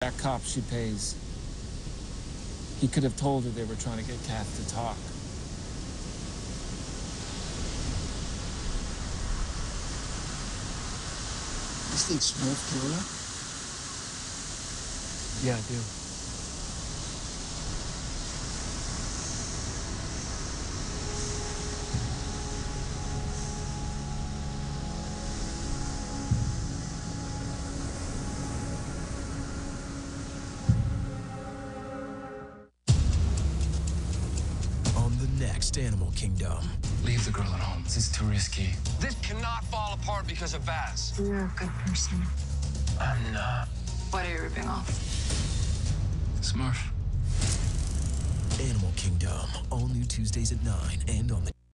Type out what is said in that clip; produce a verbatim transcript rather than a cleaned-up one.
that cop she pays. He could have told her they were trying to get Kath to talk. You think Smurf killed her? Yeah, I do. On the next Animal Kingdom. Leave the girl at home. This is too risky. This cannot fall apart because of Baz. You're a good person. I'm not. What are you ripping off? Smurf. Animal Kingdom. All new Tuesdays at nine and on the